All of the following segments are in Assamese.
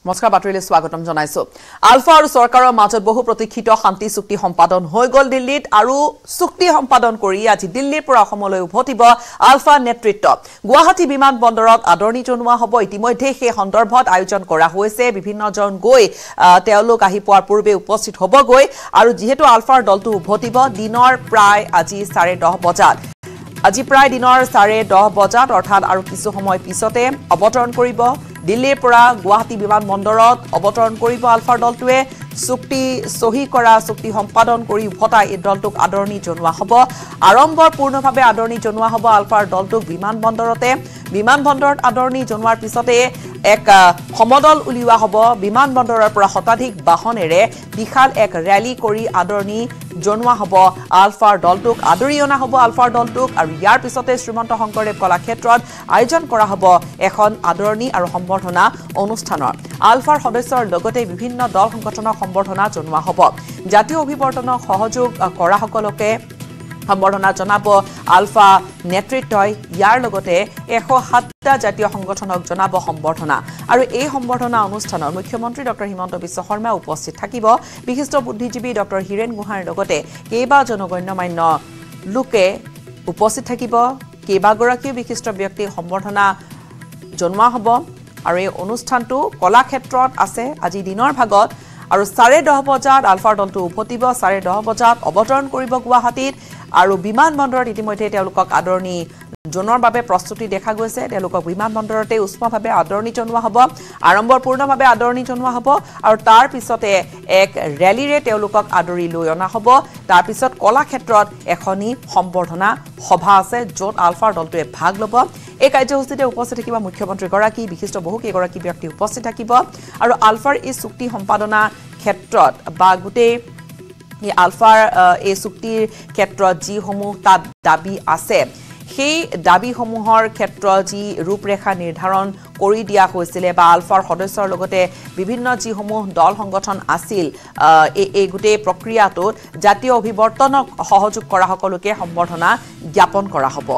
নমস্কাৰ বাতৰিলৈ স্বাগতম জনাইছো আলফা আৰু চৰকাৰৰ মাজত বহু প্ৰতীক্ষিত শান্তি চুক্তি সম্পাদন হৈ গল দিল্লীত আৰু চুক্তি সম্পাদন কৰি আজি দিল্লীৰ পৰা অসমলৈ উভতিব আলফা নেতৃত্ব গুৱাহাটী বিমান বন্দৰত আদৰণি জনোৱা হ'ব ইতিমধ্যে সেই সন্দৰ্ভত আয়োজন কৰা হৈছে বিভিন্ন জন গৈ তেওঁলোক আহি পোৱাৰ পূৰ্বে উপস্থিত হ'বগৈ আৰু যেহেতু আলফাৰ দলটো উভতিব দিনৰ প্ৰায় আজি 10:30 বজাত আজি প্ৰায় দিনৰ 10:30 বজাত অৰ্থাৎ আৰু কিছু সময় পিছতে অৱতৰণ কৰিব দিল্লীৰ পৰা গুৱাহাটী বিমান বন্দৰত অৱতৰণ কৰিব আলফাৰ দলটোৱে চুক্তি সহি কৰা চুক্তি সম্পাদন কৰি উভতা এই দলটোক আদৰণি জনোৱা হ'ব আড়ম্বৰপূৰ্ণভাৱে আদৰণি জনোৱা হ'ব আলফাৰ দলটোক বিমান বন্দৰত আদৰণি জনোৱাৰ পিছতে এক সমদল উলিওৱা হ'ব বিমান বন্দৰৰ পৰা শতাধিক বাহনেৰে বিশাল এক ৰেলী কৰি আদৰণি জনোৱা হ'ব আলফাৰ দলটোক আদৰি অনা হ'ব আলফাৰ দলটোক আৰু ইয়াৰ পিছতে শ্ৰীমন্ত শংকৰদেৱ কলাক্ষেত্ৰত আয়োজন কৰা হ'ব এখন আদৰণি আৰু সম্বৰ্ধনা অনুষ্ঠানৰ আলফাৰ সদস্যৰ লগতে বিভিন্ন দল সংগঠনক সম্বৰ্ধনা জনোৱা হ'ব জাতীয় অভিৱৰ্তনক সহযোগ কৰা সকলকে সম্বৰ্ধনা জনাব আলফা নেতৃত্বই ইয়াৰ লগতে 107টা জাতীয় সংগঠনক জনাব সম্বৰ্ধনা আৰু এই সম্বৰ্ধনা অনুষ্ঠানত মুখ্যমন্ত্ৰী ডক্টৰ হিমন্ত বিশ্ব শৰ্মা উপস্থিত থাকিব বিশিষ্ট বুদ্ধিজীৱী ডক্টৰ হিৰেন গুহাৰ লগতে কেইবা জনগণ্যমান্য লোকে উপস্থিত থাকিব কেইবাগৰাকী বিশিষ্ট ব্যক্তিক সম্বৰ্ধনা জনোৱা হ'ব আৰু এই অনুষ্ঠানটো কলাক্ষেত্ৰত আছে আজি দিনৰ ভাগত আৰু 10:30 বজাত আলফাৰ দলটো উভতিব 10:30 বজাত অৱতৰণ কৰিব গুৱাহাটীত আৰু বিমান বন্দৰত ইতিমধ্যে তেওঁলোকক আদৰণি জনোৱাৰ বাবে প্ৰস্তুতি দেখা গৈছে তেওঁলোকক বিমান বন্দৰতে উষ্মভাৱে আদৰণি জনোৱা হ'ব আড়ম্বৰপূৰ্ণভাৱে আদৰণি জনোৱা হ'ব আৰু তাৰ পিছতে এক ৰেলীৰে তেওঁলোকক আদৰি লৈ অনা হ'ব তাৰ পিছত কলাক্ষেত্ৰত এখনি সম্বৰ্ধনা সভা আছে য'ত আলফাৰ দলটোৱে ভাগ ল'ব এই কাৰ্যসূচীতে উপস্থিত থাকিব মুখ্যমন্ত্ৰীগৰাকী বিশিষ্ট বহুকেইগৰাকী ব্যক্তি উপস্থিত থাকিব আৰু আলফাৰ এই চুক্তি সম্পাদনা ক্ষেত্ৰত বা গোটেই আলফাৰ এই চুক্তিৰ ক্ষেত্ৰত যিসমূহ তাত দাবী আছে সেই দাবীসমূহৰ ক্ষেত্ৰত যি ৰূপৰেখা নিৰ্ধাৰণ কৰি দিয়া হৈছিলে বা আলফাৰ সদস্যৰ লগতে বিভিন্ন যিসমূহ দল সংগঠন আছিল এই গোটেই প্ৰক্ৰিয়াটোত জাতীয় অভিৱৰ্তনক সহযোগ কৰা সকলোকে সম্বৰ্ধনা জ্ঞাপন কৰা হ'ব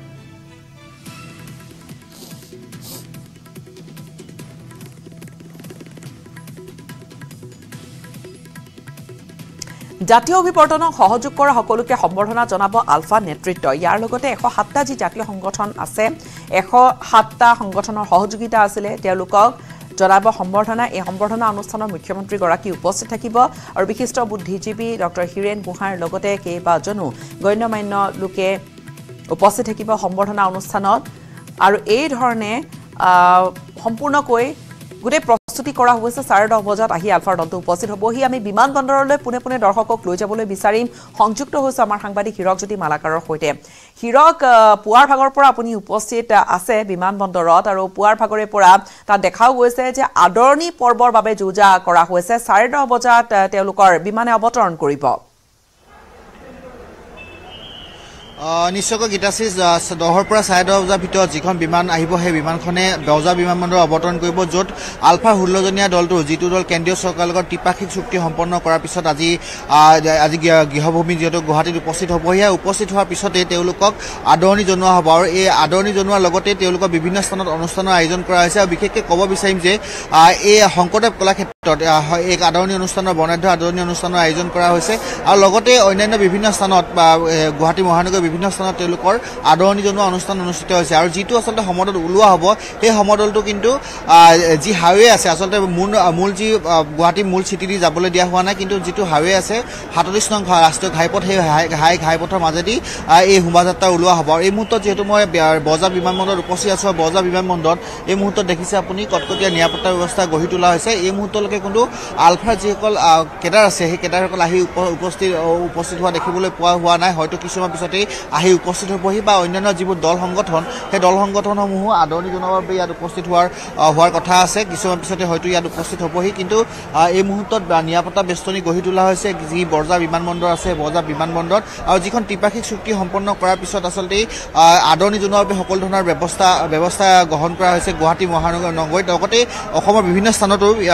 জাতীয় অভিৱৰ্তনক সহযোগ কৰা সকলোকে সম্বৰ্ধনা জনাব আলফা নেতৃত্ব ইয়াৰ লগতে 107টা যি জাতীয় সংগঠন আছে 107টা সংগঠনৰ সহযোগিতা আছিলে তেওঁলোকক জনাব সম্বৰ্ধনা এই সম্বৰ্ধনা অনুষ্ঠানত মুখ্যমন্ত্ৰী গৰাকী উপস্থিত থাকিব আৰু বিশিষ্ট বুদ্ধিজীৱী ডক্টৰ হিৰেন গুহাৰ লগতে কেইবাজনো গণ্যমান্য লোকে উপস্থিত থাকিব সম্বৰ্ধনা অনুষ্ঠানত আৰু এই ধৰণে সম্পূৰ্ণকৈ গোটেই প্ৰস্তুতি কৰা হৈছে 10:30 বজাত আহি আলফাৰ দলটো উপস্থিত হ'বহি আমি বিমান বন্দৰলৈ পুনে দৰ্শকক লৈ যাবলৈ বিচাৰিম সংযুক্ত হৈছে আমাৰ সাংবাদিক হিৰকজ্যোতি মালাকাৰৰ সৈতে হিৰক পুৱাৰ ভাগৰ পৰা আপুনি উপস্থিত আছে বিমান বন্দৰত আৰু পুৱাৰ ভাগৰে পৰা তাত দেখাও গৈছে যে আদৰণি পৰ্বৰ বাবে যোজা কৰা হৈছে 10:30 বজাত তেওঁলোকৰ বিমানে অৱতৰণ কৰিব নিশ্চয়কৈ গীতাশ্ৰী 10ৰ পৰা 10:30 বজাৰ ভিতৰত যিখন বিমান আহিব সেই বিমানখনে বজা বিমানবন্দৰ অৱতৰণ কৰিব য'ত আলফাৰ 16জনীয়া দলটো যিটো দল কেন্দ্ৰীয় চৰকাৰৰ লগত ত্ৰিপাক্ষিক চুক্তি সম্পন্ন কৰাৰ পিছত আজি গৃহভূমি যিহেতু গুৱাহাটীত উপস্থিত হ'বহি উপস্থিত হোৱাৰ পিছতে তেওঁলোকক আদৰণি জনোৱা হ'ব আৰু এই আদৰণি জনোৱাৰ লগতে তেওঁলোকৰ বিভিন্ন স্থানত অনুষ্ঠানৰ আয়োজন কৰা হৈছে আৰু বিশেষকৈ ক'ব বিচাৰিম যে এই শংকৰদেৱ কলাক্ষেত্ৰত এক আদৰণি অনুষ্ঠানৰ বৰ্ণাঢ্য আদৰণি অনুষ্ঠানৰ আয়োজন কৰা হৈছে আৰু লগতে অন্যান্য বিভিন্ন স্থানত গুৱাহাটী মহানগৰ বিভিন্ন স্থানত তেওঁলোকৰ আদৰণি জনোৱা অনুষ্ঠান অনুষ্ঠিত হৈছে আৰু যিটো আচলতে সমদল ওলোৱা হ'ব সেই সমদলটো কিন্তু যি হাইৱে আছে আচলতে মূল যি গুৱাহাটী মূল চিটি দি যাবলৈ দিয়া হোৱা নাই কিন্তু যিটো হাইৱে আছে 37 নং ৰাষ্ট্ৰীয় ঘাইপথ সেই ঘাইপথৰ মাজেদি এই শোভাযাত্ৰা ওলোৱা হ'ব আৰু এই মুহূৰ্তত যিহেতু মই বজা বিমানবন্দৰত উপস্থিত আছোঁ বজা বিমানবন্দৰত এই মুহূৰ্তত দেখিছে আপুনি কটকটীয়া নিৰাপত্তা ব্যৱস্থা গঢ়ি তোলা হৈছে এই মুহূৰ্তলৈকে কিন্তু আলফাৰ যিসকল কেডাৰ আছে সেই কেডাৰসকল আহি উপস্থিত হোৱা দেখিবলৈ পোৱা হোৱা নাই হয়তো কিছুমান পিছতেই আহি উপস্থিত হ'বহি বা অন্যান্য যিবোৰ দল সংগঠন সেই দল সংগঠনসমূহো আদৰণি জনাবৰ বাবে ইয়াত উপস্থিত হোৱাৰ কথা আছে কিছুমান পিছতে হয়তো ইয়াত উপস্থিত হ'বহি কিন্তু এই মুহূৰ্তত নিৰাপত্তা বেষ্টনী গঢ়ি তোলা হৈছে যি বজা বিমানবন্দৰ আছে বজা বিমানবন্দৰত আৰু যিখন ত্ৰিপাক্ষিক চুক্তি সম্পন্ন কৰাৰ পিছত আচলতে আদৰণি জনোৱাৰ বাবে সকলো ধৰণৰ ব্যৱস্থা গ্ৰহণ কৰা হৈছে গুৱাহাটী মহানগৰীত লগতে অসমৰ বিভিন্ন স্থানতো আজি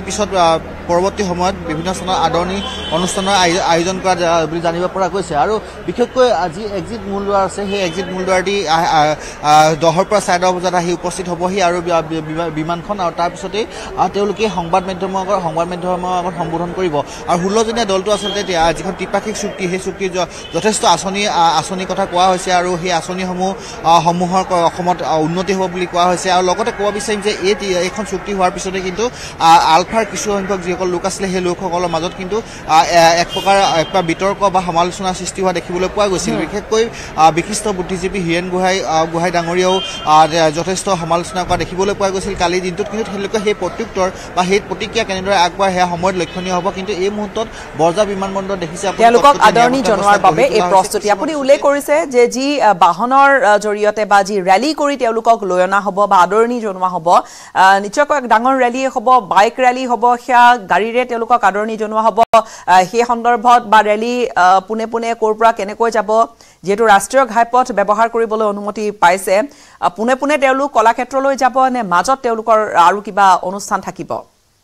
কাৰ্যসূচীৰ পিছত পৰৱৰ্তী সময়ত বিভিন্ন স্থানত আদৰণি অনুষ্ঠানৰ আয়োজন কৰা বুলি জানিব পৰা গৈছে আৰু বিশেষকৈ আজি এক্সিট মূলদুৱাৰ আছে সেই এক্সিট মূলদুৱাৰটি 10ৰ পৰা 10:30 বজাত আহি উপস্থিত হ'বহি আৰু বিমানখন আৰু তাৰপিছতেই তেওঁলোকে সংবাদ মাধ্যমৰ আগত সম্বোধন কৰিব আৰু 16জনীয়া দলটো আচলতে যিখন ত্ৰিপাক্ষিক চুক্তি সেই চুক্তি যথেষ্ট আঁচনিৰ কথা কোৱা হৈছে আৰু সেই আঁচনিসমূহৰ অসমত উন্নতি হ'ব বুলি কোৱা হৈছে আৰু লগতে ক'ব বিচাৰিম যে এইখন চুক্তি হোৱাৰ পিছতে কিন্তু আলফাৰ কিছু সংখ্যক যিসকল লোক আছিলে সেই লোকসকলৰ মাজত কিন্তু এক প্ৰকাৰ বিতৰ্ক বা সমালোচনাৰ সৃষ্টি হোৱা দেখিবলৈ পোৱা গৈছিল বিশেষকৈ বিশিষ্ট বুদ্ধিজীৱী হীৰেণ গোহাঁই ডাঙৰীয়াও যথেষ্ট সমালোচনা কৰা দেখিবলৈ পোৱা গৈছিল কালিৰ দিনটোত কিন্তু তেওঁলোকে সেই প্ৰত্যুত্তৰ বা সেই প্ৰতিক্ৰিয়া কেনেদৰে আগবঢ়ায় সেয়া সময়ত লক্ষণীয় হ'ব কিন্তু এই মুহূৰ্তত বৰজা বিমানবন্দৰ দেখিছে তেওঁলোকক আদৰণি জনোৱাৰ বাবে এই প্ৰস্তুতি আপুনি উল্লেখ কৰিছে যে যি বাহনৰ জৰিয়তে বা যি ৰেলী কৰি তেওঁলোকক লৈ অনা হ'ব বা আদৰণি জনোৱা হ'ব নিশ্চয়কৈ ডাঙৰ ৰেলী হ'ব বাইক ৰেলী হ'ব সেয়া গাড়ীৰে তেওঁলোকক আদৰণি জনোৱা হ'ব সেই সন্দৰ্ভত বা ৰেলী পুনে পুনে ক'ৰ পৰা কেনেকৈ যাব যেহেতু ৰাষ্ট্ৰীয় ঘাইপথ ব্যৱহাৰ কৰিবলৈ অনুমতি পাইছে পুনে পুনে তেওঁলোক কলাক্ষেত্ৰলৈ যাব নে মাজত তেওঁলোকৰ আৰু কিবা অনুষ্ঠান থাকিব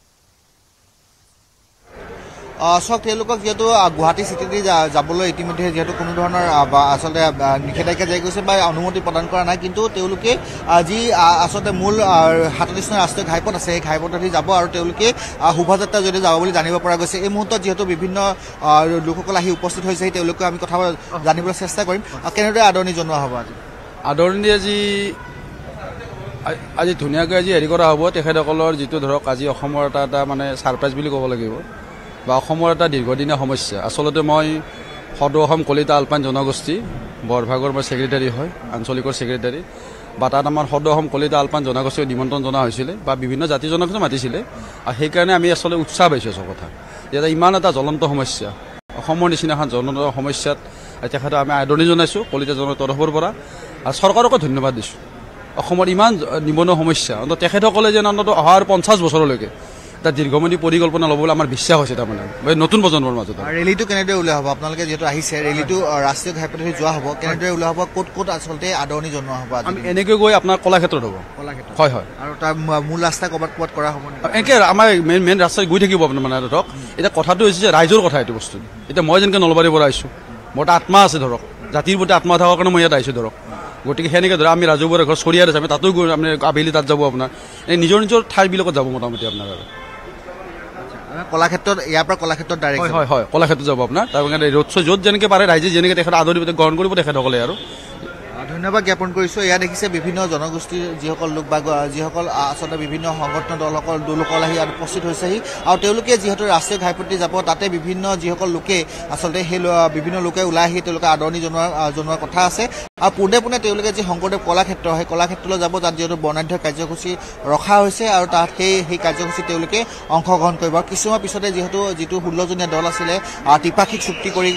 চাওক তেওঁলোকক যিহেতু গুৱাহাটী চিটিতে যাবলৈ ইতিমধ্যে যিহেতু কোনো ধৰণৰ আচলতে নিষেধাজ্ঞা জাৰি কৰিছে বা অনুমতি প্ৰদান কৰা নাই কিন্তু তেওঁলোকে যি আচলতে মূল 37 নং ৰাষ্ট্ৰীয় ঘাইপথ আছে সেই ঘাইপথেদি যাব আৰু তেওঁলোকে শোভাযাত্ৰা যদি যাব বুলি জানিব পৰা গৈছে এই মুহূৰ্তত যিহেতু বিভিন্ন লোকসকল আহি উপস্থিত হৈছে তেওঁলোকে আমি কথা জানিবলৈ চেষ্টা কৰিম কেনেদৰে আদৰণি জনোৱা হ'ব আদৰণি আজি ধুনীয়াকৈ আজি হেৰি কৰা হ'ব তেখেতসকলৰ যিটো ধৰক আজি অসমৰ এটা মানে ছাৰপ্ৰাইজ বুলি ক'ব লাগিব বা অসমৰ এটা দীৰ্ঘদিনীয়া সমস্যা আচলতে মই সদৌ অসম কলিতা আলপাইন জনগোষ্ঠী বৰভাগৰ মই ছেক্ৰেটাৰী হয় আঞ্চলিকৰ ছেক্ৰেটাৰী বা তাত আমাৰ সদৌ অসম কলিতা আলপাইন জনগোষ্ঠীক নিমন্ত্ৰণ জনোৱা হৈছিলে বা বিভিন্ন জাতি জনগোষ্ঠী মাতিছিলে আৰু সেইকাৰণে আমি আচলতে উৎসাহ পাইছোঁ চব কথা যে ইমান এটা জ্বলন্ত সমস্যা অসমৰ নিচিনা এখন জ্বলন্ত সমস্যাত তেখেতক আমি আদৰণি জনাইছোঁ কলিতা জনৰ তৰফৰ পৰা আৰু চৰকাৰকো ধন্যবাদ দিছোঁ অসমৰ ইমান নিবনুৱা সমস্যা অন্তত তেখেতসকলে যেন অন্তত অহাৰ 50 বছৰলৈকে এটা দীৰ্ঘম্যাদী পৰিকল্পনা ল'বলৈ আমাৰ বিশ্বাস হৈছে তাৰমানে নতুন প্ৰজন্মৰ মাজত ৰেলীটো কেনেদৰে ওলোৱা হ'ব আপোনালোকে যিহেতু আহিছে ৰেলীটো ৰাষ্ট্ৰীয় ঘাইপথেদি যোৱা হ'ব কেনেদৰে ওলোৱা হ'ব ক'ত আচলতে আদৰণি জনোৱা হ'ব আমি এনেকৈ গৈ আপোনাৰ কলাক্ষেত্ৰত হ'ব হয় হয় আৰু তাৰ মূল ৰাস্তা ক'ৰবাত কৰা হ'ব এনেকৈ আমাৰ মেইন ৰাস্তাত গৈ থাকিব আপোনাৰ মানে ধৰক এতিয়া কথাটো হৈছে যে ৰাইজৰ কথা এইটো বস্তু এতিয়া মই যেনেকৈ নলবাৰীৰ পৰা আহিছোঁ মোৰ এটা আত্মা আছে ধৰক জাতিৰ প্ৰতি আত্মা থকাৰ কাৰণে মই ইয়াত আহিছোঁ ধৰক গতিকে সেনেকৈ ধৰক আমি ৰাজহুৱা ঘৰ চৰিয়াত আছে আমি তাতো গৈ আমি আবেলি তাত যাব আপোনাৰ এই নিজৰ ঠাইবিলাকত যাব মোটামুটি আপোনাৰ আৰু কলাক্ষেত্ৰত ইয়াৰ পৰা কলাক্ষেত্ৰত ডাইৰেক্ট হয় কলাক্ষেত্ৰত যাব আপোনাৰ তাৰ কাৰণে ৰোড শ্ব' য'ত যেনেকৈ পাৰে ৰাইজে যেনেকৈ তেখেত আদৰি গ্ৰহণ কৰিব তেখেতসকলে আৰু ধন্যবাদ জ্ঞাপন কৰিছোঁ এয়া দেখিছে বিভিন্ন জনগোষ্ঠীৰ যিসকল লোক বা যিসকল আচলতে বিভিন্ন সংগঠনৰ দলসকল আহি উপস্থিত হৈছেহি আৰু তেওঁলোকে যিহেতু ৰাষ্ট্ৰীয় ঘাইপথেদি যাব তাতে বিভিন্ন যিসকল লোকে আচলতে সেই বিভিন্ন লোকে ওলাই আহি তেওঁলোকে আদৰণি জনোৱাৰ কথা আছে আৰু পোনে পোনে তেওঁলোকে যি শংকৰদেৱ কলাক্ষেত্ৰ সেই কলাক্ষেত্ৰলৈ যাব তাত যিহেতু বৰ্ণাঢ্য কাৰ্যসূচী ৰখা হৈছে আৰু তাত সেই কাৰ্যসূচীত তেওঁলোকে অংশগ্ৰহণ কৰিব আৰু কিছুমান পিছতে যিটো 16জনীয়া দল আছিলে ত্ৰিপাক্ষিক চুক্তি কৰি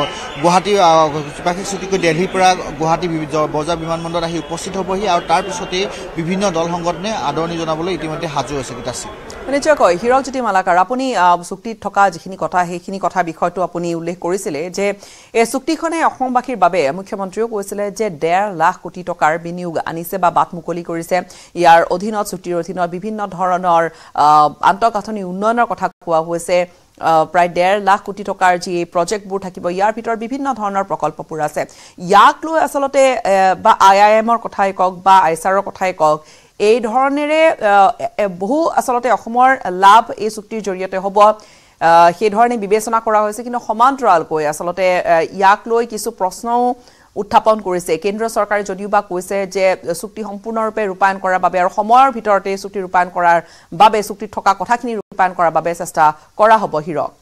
দিল্লীৰ পৰা গুৱাহাটী বজাৰ বিমানবন্দৰত আহি উপস্থিত হ'বহি আৰু তাৰ পিছতেই বিভিন্ন দল সংগঠনে আদৰণি জনাবলৈ ইতিমধ্যে সাজু হৈছে গীতাশ্ৰী নিশ্চয়কৈ হীৰকজ্যোতি মালাকাৰ আপুনি চুক্তিত থকা যিখিনি কথা সেইখিনি কথা বিষয়টো আপুনি উল্লেখ কৰিছিলে যে এই চুক্তিখনে অসমবাসীৰ বাবে মুখ্যমন্ত্ৰীও কৈছিলে যে 1.5 লাখ কোটি টকাৰ বিনিয়োগ আনিছে বা বাট মুকলি কৰিছে ইয়াৰ অধীনত চুক্তিৰ অধীনত বিভিন্ন ধৰণৰ আন্তঃগাঁথনি উন্নয়নৰ কথা কোৱা হৈছে প্ৰায় 1.5 লাখ কোটি টকাৰ যি প্ৰজেক্টবোৰ থাকিব ইয়াৰ ভিতৰত বিভিন্ন ধৰণৰ প্ৰকল্পবোৰ আছে ইয়াক লৈ আচলতে বা IIMৰ কথাই কওক বা আইচাৰৰ কথাই কওক এই ধৰণেৰে বহু আচলতে অসমৰ লাভ এই চুক্তিৰ জৰিয়তে হ'ব সেই ধৰণে বিবেচনা কৰা হৈছে কিন্তু সমান্তৰালকৈ আচলতে ইয়াক লৈ কিছু প্ৰশ্নও উত্থাপন কৰিছে কেন্দ্ৰীয় চৰকাৰে যদিও বা কৈছে যে চুক্তি সম্পূৰ্ণৰূপে ৰূপায়ণ কৰাৰ বাবে আৰু সময়ৰ ভিতৰতে চুক্তি ৰূপায়ণ কৰাৰ বাবে চুক্তিত থকা কথাখিনি ৰূপায়ণ কৰাৰ বাবে চেষ্টা কৰা হ'ব হীৰক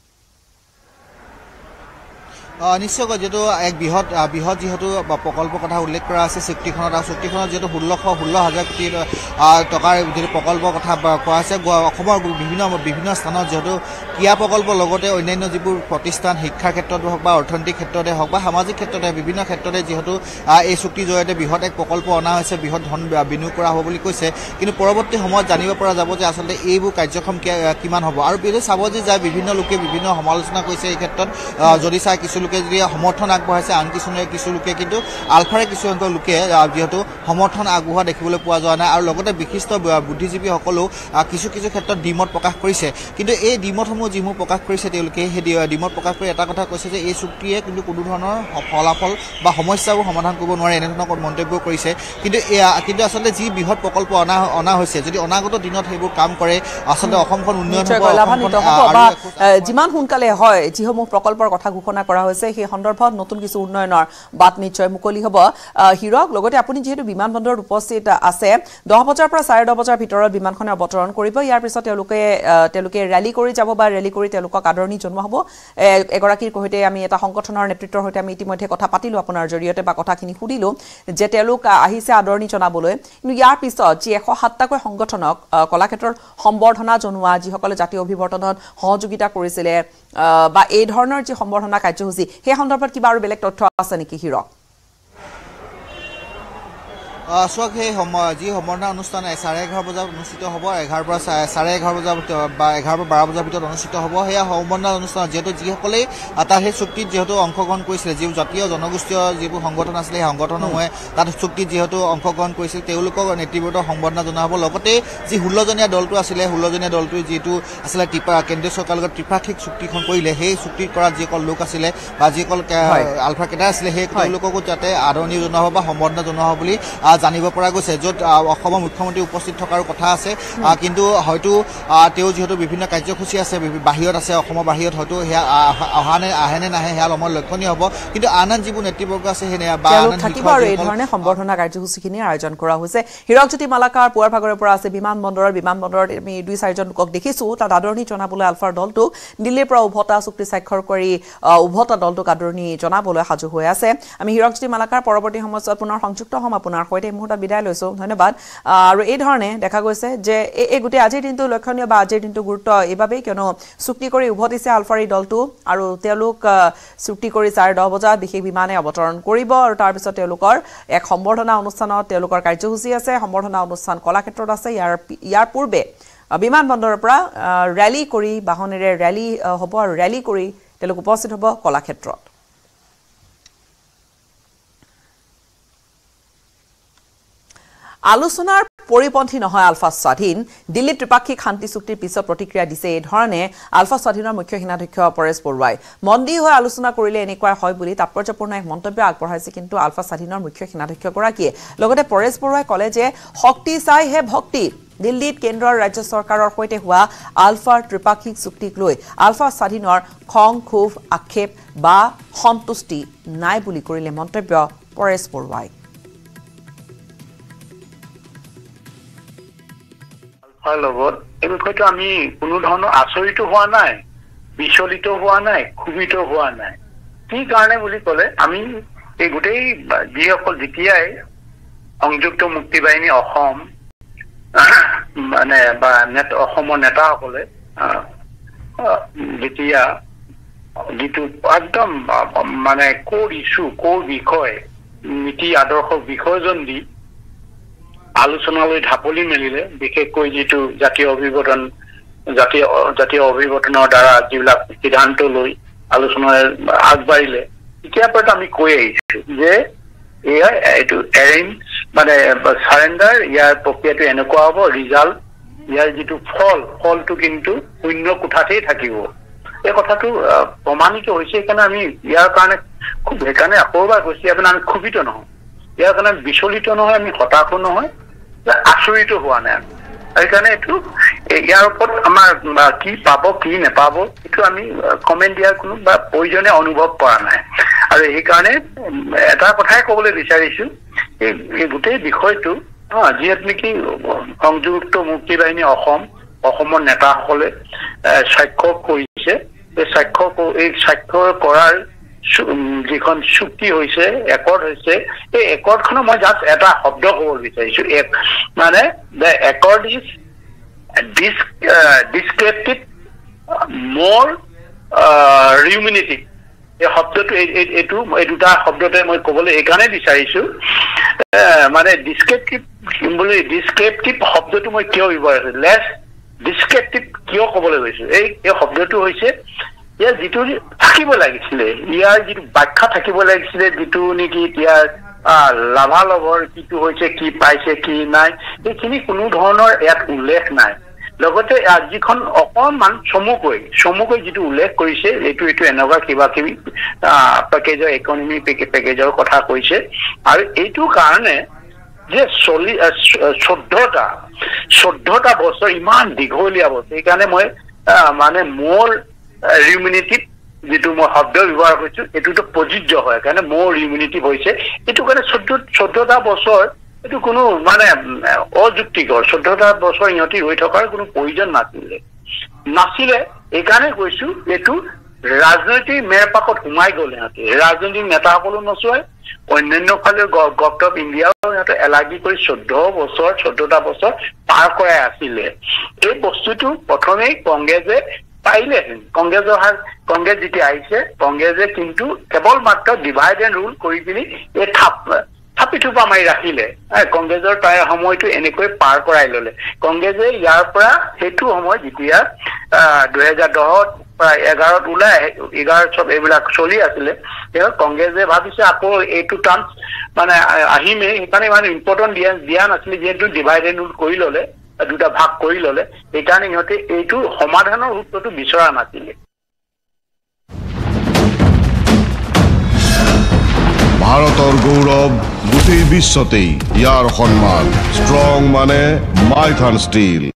নিশ্চয়কৈ যেহেতু এক বৃহৎ যেহেতু প্ৰকল্পৰ কথা উল্লেখ কৰা আছে চুক্তিখনত আৰু চুক্তিখনত যিহেতু 16,000 কোটি টকাৰ যিটো প্ৰকল্পৰ কথা কোৱা হৈছে অসমৰ বিভিন্ন স্থানত যিহেতু ক্ৰীড়া প্ৰকল্পৰ লগতে অন্যান্য যিবোৰ প্ৰতিষ্ঠান শিক্ষাৰ ক্ষেত্ৰতে হওক বা অৰ্থনৈতিক ক্ষেত্ৰতে হওক বা সামাজিক ক্ষেত্ৰতে বিভিন্ন ক্ষেত্ৰতে যিহেতু এই চুক্তিৰ জৰিয়তে বৃহৎ এক প্ৰকল্প অনা হৈছে বৃহৎ ধন বিনিয়োগ কৰা হ'ব বুলি কৈছে কিন্তু পৰৱৰ্তী সময়ত জানিব পৰা যাব যে আচলতে এইবোৰ কাৰ্যক্ষম কিমান হ'ব আৰু যদি চাব যে যায় বিভিন্ন লোকে বিভিন্ন সমালোচনা কৰিছে এই ক্ষেত্ৰত যদি চাই কিছু লোকে যদি সমৰ্থন আগবঢ়াইছে আন কিছু লোকে কিন্তু আলফাৰে কিছু সংখ্যক লোকে যিহেতু সমৰ্থন আগবঢ়োৱা দেখিবলৈ পোৱা যোৱা নাই আৰু লগতে বিশিষ্ট বুদ্ধিজীৱীসকলেও কিছু কিছু ক্ষেত্ৰত দ্বিমত প্ৰকাশ কৰিছে কিন্তু এই দ্বিমতসমূহ যিসমূহ প্ৰকাশ কৰিছে তেওঁলোকে সেই দ্বিমত প্ৰকাশ কৰি এটা কথা কৈছে যে এই চুক্তিয়ে কিন্তু কোনো ধৰণৰ ফলাফল বা সমস্যাবোৰ সমাধান কৰিব নোৱাৰে এনেধৰণৰ মন্তব্য কৰিছে কিন্তু আচলতে যি বৃহৎ প্ৰকল্প অনা হৈছে যদি অনাগত দিনত সেইবোৰ কাম কৰে আচলতে অসমখন উন্নয়ন হ'ব যিমান সোনকালে হয় যিসমূহ প্ৰকল্পৰ কথা ঘোষণা কৰা হৈছে সেই সন্দৰ্ভত নতুন কিছু উন্নয়নৰ বাট নিশ্চয় মুকলি হ'ব হিৰক লগতে আপুনি যেহেতু বিমানবন্দৰত উপস্থিত আছে 10 বজাৰ পৰা 10:30 বজাৰ ভিতৰত বিমানখনে অৱতৰণ কৰিব ইয়াৰ পিছত তেওঁলোকে ৰেলী কৰি যাব বা ৰেলী কৰি তেওঁলোকক আদৰণি জনোৱা হ'ব এগৰাকীৰ সৈতে আমি এটা সংগঠনৰ নেতৃত্বৰ সৈতে আমি ইতিমধ্যে কথা পাতিলো আপোনাৰ জৰিয়তে বা কথাখিনি সুধিলো যে তেওঁলোক আহিছে আদৰণি জনাবলৈ কিন্তু ইয়াৰ পিছত যি 107টাকৈ সংগঠনক কলাক্ষেত্ৰৰ সম্বৰ্ধনা জনোৱা যিসকলে জাতীয় অভিৱৰ্তনত সহযোগিতা কৰিছিলে বা এই ধৰণৰ যি সম্বৰ্ধনা কাৰ্যসূচী সেই সন্দৰ্ভত কিবা আৰু বেলেগ তথ্য আছে নেকি হিৰক চোৱা সেই যি সম্বৰ্ধনা অনুষ্ঠান 11:30 বজাত অনুষ্ঠিত হ'ব 11 পৰা 11:30 বজাৰ বা 11 পৰা 12 বজাৰ ভিতৰত অনুষ্ঠিত হ'ব সেয়া সম্বৰ্ধনা অনুষ্ঠান যেহেতু যিসকলে তাৰ সেই চুক্তিত যিহেতু অংশগ্ৰহণ কৰিছিলে যিবোৰ জাতীয় জনগোষ্ঠীয় যিবোৰ সংগঠন আছিলে সেই সংগঠনসমূহে তাত চুক্তিত যিহেতু অংশগ্ৰহণ কৰিছিল তেওঁলোকক নেতৃবৰ্গৰ সম্বৰ্ধনা জনোৱা হ'ব লগতে যি 16জনীয়া দলটো আছিলে 16জনীয়া দলটোৰ যিটো আছিলে কেন্দ্ৰীয় চৰকাৰৰ লগত ত্ৰিপাক্ষিক চুক্তিখন কৰিলে সেই চুক্তি কৰা যিসকল লোক আছিলে বা যিসকল আলফা কেডাৰ আছিলে সেই তেওঁলোককো যাতে আদৰণি জনোৱা হ'ব বা সম্বৰ্ধনা জনোৱা হ'ব বুলি জানিব পৰা গৈছে য'ত অসমৰ মুখ্যমন্ত্ৰী উপস্থিত থকাৰ কথা আছে কিন্তু হয়তো তেওঁ যেহেতু বিভিন্ন কাৰ্যসূচী আছে বাহিৰত আছে অসমৰ বাহিৰত হয়তো সেয়া আহেনে নাহে সেয়া আমাৰ লক্ষণীয় হ'ব কিন্তু আন যিবোৰ নেতৃবৰ্গ আছে থাকিব আৰু এই ধৰণে সম্বৰ্ধনা কাৰ্যসূচীখিনি আয়োজন কৰা হৈছে হিৰকজ্যোতি মালাকাৰ পুৱাৰ ভাগৰে পৰা আছে বিমানবন্দৰত আমি 2-4জন লোকক দেখিছোঁ তাত আদৰণি জনাবলৈ আলফাৰ দলটোক দিল্লীৰ পৰা উভতা চুক্তি স্বাক্ষৰ কৰি উভতা দলটোক আদৰণি জনাবলৈ সাজু হৈ আছে আমি হিৰকজ্যোতি মালাকাৰ পৰৱৰ্তী সময়ছোৱাত পুনৰ সংযুক্ত হ'ম আপোনাৰ সৈতে মুহূৰ্তত বিদায় লৈছো ধন্যবাদ আৰু এই ধৰণে দেখা গৈছে যে এই গোটেই আজিৰ দিনটো লক্ষণীয় বা আজিৰ দিনটো গুৰুত্ব এইবাবেই কিয়নো চুক্তি কৰি উভতিছে আলফাৰী দলটো আৰু তেওঁলোক চুক্তি কৰি 10:30 বজাত বিশেষ বিমানে অৱতৰণ কৰিব আৰু তাৰ পিছত তেওঁলোকৰ এক সম্বৰ্ধনা অনুষ্ঠানত তেওঁলোকৰ কাৰ্যসূচী আছে সম্বৰ্ধনা অনুষ্ঠান কলাক্ষেত্ৰত আছে ইয়াৰ পূৰ্বে বিমানবন্দৰৰ পৰা ৰেলী কৰি বাহনেৰে ৰেলী হ'ব আৰু ৰেলী কৰি তেওঁলোক উপস্থিত হ'ব কলাক্ষেত্ৰত আলোচনাৰ পৰিপন্থী নহয় আলফা স্বাধীন দিল্লী ত্ৰিপাক্ষিক শান্তি চুক্তিৰ পিছত প্ৰতিক্ৰিয়া দিছে এই ধৰণে আলফা স্বাধীনৰ মুখ্য সেনাধ্যক্ষ পৰেশ বৰুৱাই মন্দি হৈ আলোচনা কৰিলে এনেকুৱা হয় বুলি তাৎপৰ্যপূৰ্ণ এক মন্তব্য আগবঢ়াইছে কিন্তু আলফা স্বাধীনৰ মুখ্য সেনাধ্যক্ষগৰাকীয়ে লগতে পৰেশ বৰুৱাই ক'লে যে শক্তি চাই হে ভক্তি দিল্লীত কেন্দ্ৰ আৰু ৰাজ্য চৰকাৰৰ সৈতে হোৱা আলফাৰ ত্ৰিপাক্ষিক চুক্তিক লৈ আলফা স্বাধীনৰ খং ক্ষোভ আক্ষেপ বা সন্তুষ্টি নাই বুলি কৰিলে মন্তব্য পৰেশ বৰুৱাই লগত এই বিষয়টো আমি কোনো ধৰণৰ আচৰিত হোৱা নাই বিচলিত হোৱা নাই ক্ষোভিত হোৱা নাই কি কাৰণে বুলি ক'লে আমি এই গোটেই যিসকল যেতিয়াই সংযুক্ত মুক্তি বাহিনী অসম মানে বা অসমৰ নেতাসকলে যেতিয়া যিটো একদম মানে কোৰ ইছ্যু কোৰ বিষয় নীতি আদৰ্শ বিষয়জন দি আলোচনালৈ ঢাপলি মেলিলে বিশেষকৈ যিটো জাতীয় অভিৱৰ্তনৰ দ্বাৰা যিবিলাক সিদ্ধান্ত লৈ আলোচনাৰ আগবাঢ়িলে তেতিয়াৰ পৰা আমি কৈ আহিছো যে এয়া এইটো এৰেঞ্জ মানে চাৰেণ্ডাৰ ইয়াৰ প্ৰক্ৰিয়াটো এনেকুৱা হ'ব ৰিজাল্ট ইয়াৰ যিটো ফলটো কিন্তু শূন্য কোঠাতেই থাকিব এই কথাটো প্ৰমাণিত হৈছে সেইকাৰণে আমি ইয়াৰ কাৰণে সেইকাৰণে আকৌ এবাৰ কৈছো আপোনাৰ আমি ক্ষোভিত নহয় ইয়াৰ কাৰণে বিচলিত নহয় আমি হতাশো নহয় আচৰিত হোৱা নাই সেইকাৰণে এইটো ইয়াৰ ওপৰত আমাৰ কি পাব কি নেপাব এইটো আমি কমেণ্ট দিয়াৰ কোনো বা প্ৰয়োজনীয় অনুভৱ কৰা নাই আৰু সেইকাৰণে এটা কথাই ক'বলৈ বিচাৰিছো এই গোটেই বিষয়টো যিহেতু নেকি সংযুক্ত মুক্তি বাহিনী অসমৰ নেতাসকলে স্বাক্ষৰ কৰিছে এই স্বাক্ষৰ কৰাৰ যিখন চুক্তি হৈছে একৰ্ড হৈছে এই একৰ্ডখনৰ মই জাষ্ট এটা শব্দ ক'ব বিচাৰিছো মানে দ্য একৰ্ড ইজ ডিসক্ৰিপটিভ মোৰ ৰিউমিনেটিভ এই শব্দটো এই দুটা শব্দতে মই ক'বলৈ এইকাৰণে বিচাৰিছো মানে ডিসক্ৰিপটিভ শব্দটো মই কিয় ব্যৱহাৰ কৰিছো লেছ ডিসক্ৰিপটিভ কিয় ক'বলৈ গৈছো এই শব্দটো হৈছে ইয়াৰ যিটো থাকিব লাগিছিলে ইয়াৰ যিটো ব্যাখ্যা থাকিব লাগিছিলে যিটো নেকি ইয়াৰ লাভালাভৰ কিটো হৈছে কি পাইছে কি নাই এইখিনি কোনো ধৰণৰ ইয়াত উল্লেখ নাই লগতে যিখন অকণমান চমুকৈ যিটো উল্লেখ কৰিছে এইটো এনেকুৱা কিবা কিবি পেকেজৰ ইকনমি পেকেজৰ কথা কৈছে আৰু এইটো কাৰণে যে 14টা বছৰ ইমান দীঘলীয়া বছৰ সেইকাৰণে মই মানে মোৰ ৰিমিউনিটিভ যেটো মই শব্দ ব্যৱহাৰ কৰিছো এটোটো প্ৰযোজ্য হয় কাৰণে মোৰ ৰিমিউনিটিভ হৈছে এটো কাৰণে 14টা বছৰ এটো কোনো মানে অযুক্তিকৰ 14টা বছৰ ইহতি হৈ থকাৰ কোনো প্ৰয়োজন নাছিলে এইকাৰণে কৈছো এটো ৰাজনৈতিক মেৰপাকত সোমাই গ'ল ইহতি ৰাজনৈতিক নেতাসকলো নচয় অন্যান্য ফালে গভৰ্ণমেণ্ট অফ ইণ্ডিয়াও ইহতে এলাগি কৰি 14টা বছৰ পাৰ কৰাই আছিলে এই বস্তুটো প্ৰথমেই কংগ্ৰেছে পাইলেহেন কংগ্ৰেছ যেতিয়া আহিছে কংগ্ৰেছে কিন্তু কেৱল মাত্ৰ ডিভাইড এণ্ড ৰুল কৰি পিনি এই থাপি থোপা মাৰি ৰাখিলে কংগ্ৰেছৰ তাই সময়টো এনেকৈ পাৰ কৰাই ল'লে কংগ্ৰেছে ইয়াৰ পৰা সেইটো সময় যেতিয়া 2010 11ত ওলাই 11 সব এইবিলাক চলি আছিলে কংগ্ৰেছে ভাবিছে আকৌ এইটো টান্স মানে আহিমে সেইকাৰণে মানে ইম্পৰ্টেণ্ট দিয়া নাছিলে যিহেতু ডিভাইড এণ্ড ৰুল কৰি ল'লে দুটা ভাগ কৰি ল'লে সেইকাৰণে ইহঁতে এইটো সমাধানৰ সূত্ৰটো বিচৰা নাছিলে ভাৰতৰ গৌৰৱ গোটেই বিশ্বতেই ইয়াৰ সন্মান ষ্ট্ৰং মানে মাইথান ষ্টীল